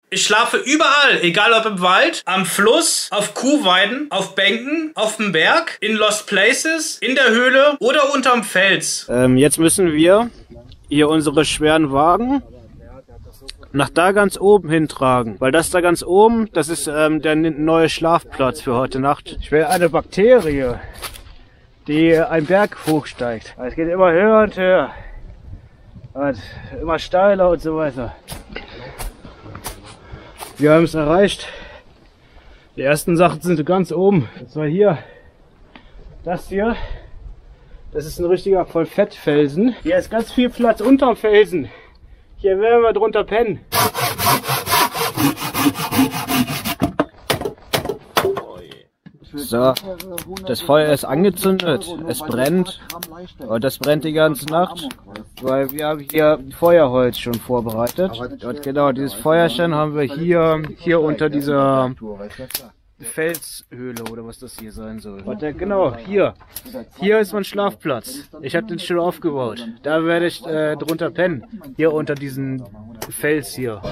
Ich schlafe überall, egal ob im Wald, am Fluss, auf Kuhweiden, auf Bänken, auf dem Berg, in Lost Places, in der Höhle oder unterm Fels. Jetzt müssen wir hier unsere schweren Wagen nach da ganz oben hintragen. Weil das da ganz oben, das ist der neue Schlafplatz für heute Nacht. Ich will eine Bakterie, die einen Berg hochsteigt. Es geht immer höher und höher. Und immer steiler und so weiter. Wir haben es erreicht. Die ersten Sachen sind ganz oben. Und zwar hier. Das hier. Das ist ein richtiger Vollfettfelsen. Hier ist ganz viel Platz unterm Felsen. Hier werden wir drunter pennen. So, das Feuer ist angezündet, es brennt und das brennt die ganze Nacht, weil wir haben hier Feuerholz schon vorbereitet. Und genau dieses Feuerchen haben wir hier unter dieser Felshöhle oder was das hier sein soll. Und genau, hier ist mein Schlafplatz. Ich habe den schon aufgebaut. Da werde ich drunter pennen, hier unter diesem Fels hier.